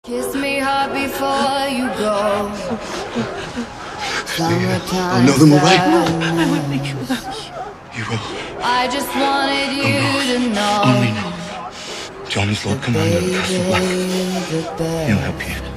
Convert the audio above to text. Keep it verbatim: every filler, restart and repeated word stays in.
Kiss me hard before you go. I'll know them away. I will make you happy. You will. I just wanted you to know. Only know. John's Lord Commander of Castle Black. He'll help you.